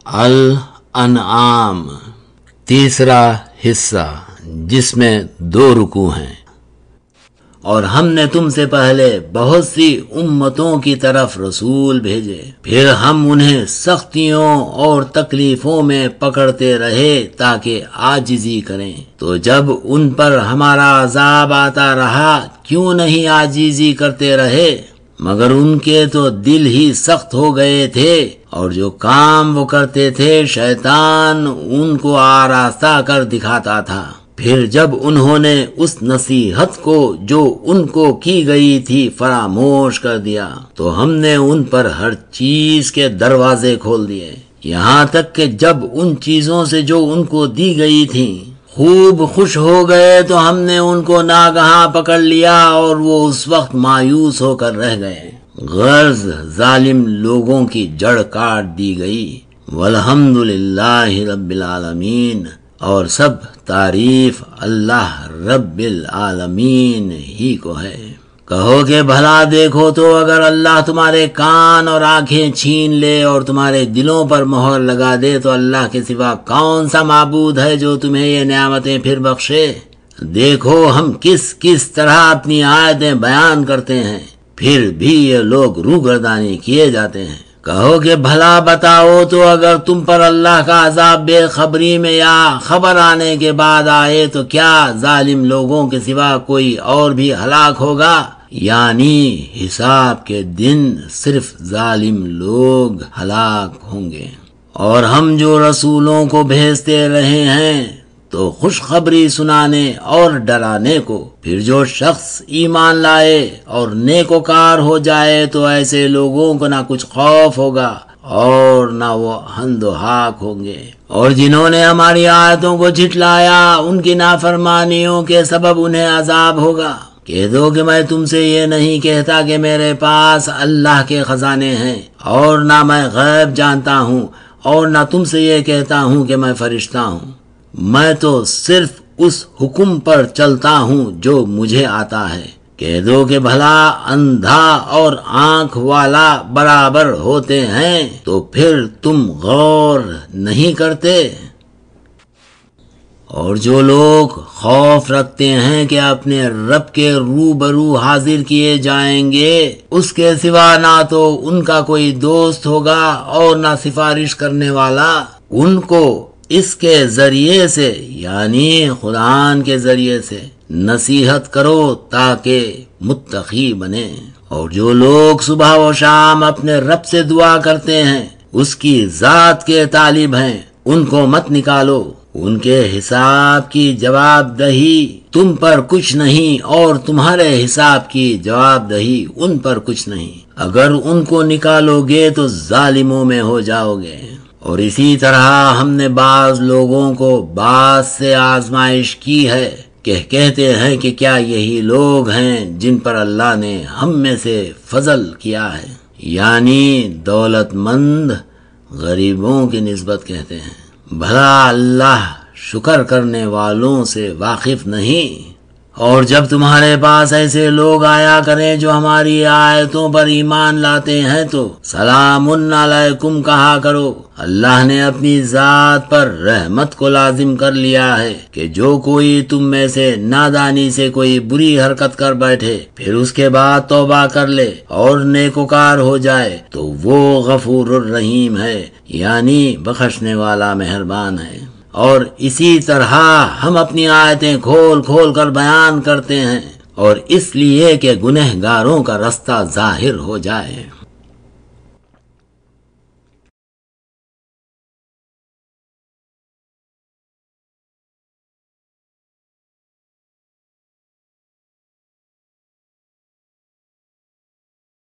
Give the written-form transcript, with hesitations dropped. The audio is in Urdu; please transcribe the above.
الانعام تیسرا حصہ، جس میں 2 رکوع ہیں۔ اور ہم نے تم سے پہلے بہت سی امتوں کی طرف رسول بھیجے، پھر ہم انہیں سختیوں اور تکلیفوں میں پکڑتے رہے تاکہ عاجزی کریں۔ تو جب ان پر ہمارا عذاب آتا رہا کیوں نہیں عاجزی کرتے رہے؟ مگر ان کے تو دل ہی سخت ہو گئے تھے، اور جو کام وہ کرتے تھے شیطان ان کو آراستہ کر دکھاتا تھا۔ پھر جب انہوں نے اس نصیحت کو جو ان کو کی گئی تھی فراموش کر دیا تو ہم نے ان پر ہر چیز کے دروازے کھول دیے، یہاں تک کہ جب ان چیزوں سے جو ان کو دی گئی تھی خوب خوش ہو گئے تو ہم نے ان کو ناگہاں پکڑ لیا اور وہ اس وقت مایوس ہو کر رہ گئے۔ غرض ظالم لوگوں کی جڑ کاٹ دی گئی۔ والحمدللہ رب العالمین، اور سب تعریف اللہ رب العالمین ہی کو ہے۔ کہو کہ بھلا دیکھو تو اگر اللہ تمہارے کان اور آنکھیں چھین لے اور تمہارے دلوں پر مہر لگا دے تو اللہ کے سوا کون سا معبود ہے جو تمہیں یہ نعمتیں پھر بخشے؟ دیکھو ہم کس طرح اپنی آیتیں بیان کرتے ہیں، پھر بھی یہ لوگ روگردانی کیے جاتے ہیں۔ کہو کہ بھلا بتاؤ تو اگر تم پر اللہ کا عذاب بے خبری میں یا خبر آنے کے بعد آئے تو کیا ظالم لوگوں کے سوا کوئی اور بھی ہلاک ہوگا؟ یعنی حساب کے دن صرف ظالم لوگ ہلاک ہوں گے۔ اور ہم جو رسولوں کو بھیجتے رہے ہیں تو خوشخبری سنانے اور ڈرانے کو، پھر جو شخص ایمان لائے اور نیکوکار ہو جائے تو ایسے لوگوں کو نہ کچھ خوف ہوگا اور نہ وہ ہندوہاک ہوں گے۔ اور جنہوں نے ہماری آیتوں کو جھٹلایا ان کی نافرمانیوں کے سبب انہیں عذاب ہوگا۔ کہہ دو کہ میں تم سے یہ نہیں کہتا کہ میرے پاس اللہ کے خزانے ہیں، اور نہ میں غیب جانتا ہوں، اور نہ تم سے یہ کہتا ہوں کہ میں فرشتہ ہوں۔ میں تو صرف اس حکم پر چلتا ہوں جو مجھے آتا ہے۔ کہہ دو کہ بھلا اندھا اور آنکھ والا برابر ہوتے ہیں تو پھر تم غور نہیں کرتے؟ اور جو لوگ خوف رکھتے ہیں کہ اپنے رب کے روبرو حاضر کیے جائیں گے، اس کے سوا نہ تو ان کا کوئی دوست ہوگا اور نہ سفارش کرنے والا، ان کو اس کے ذریعے سے یعنی قرآن کے ذریعے سے نصیحت کرو تاکہ متقی بنے۔ اور جو لوگ صبح و شام اپنے رب سے دعا کرتے ہیں، اس کی ذات کے طالب ہیں، ان کو مت نکالو۔ ان کے حساب کی جواب دہی تم پر کچھ نہیں اور تمہارے حساب کی جواب دہی ان پر کچھ نہیں۔ اگر ان کو نکالو گے تو ظالموں میں ہو جاؤ گے۔ اور اسی طرح ہم نے بعض لوگوں کو بعض سے آزمائش کی ہے کہ کہتے ہیں کہ کیا یہی لوگ ہیں جن پر اللہ نے ہم میں سے فضل کیا ہے، یعنی دولت مند غریبوں کی نسبت کہتے ہیں۔ بھلا اللہ شکر کرنے والوں سے واقف نہیں؟ اور جب تمہارے پاس ایسے لوگ آیا کریں جو ہماری آیتوں پر ایمان لاتے ہیں تو سلام علیکم کہا کرو۔ اللہ نے اپنی ذات پر رحمت کو لازم کر لیا ہے کہ جو کوئی تم میں سے نادانی سے کوئی بری حرکت کر بیٹھے پھر اس کے بعد توبہ کر لے اور نیکوکار ہو جائے تو وہ غفور الرحیم ہے، یعنی بخشنے والا مہربان ہے۔ اور اسی طرح ہم اپنی آیتیں کھول کھول کر بیان کرتے ہیں، اور اس لیے کہ گنہگاروں کا رستہ ظاہر ہو جائے۔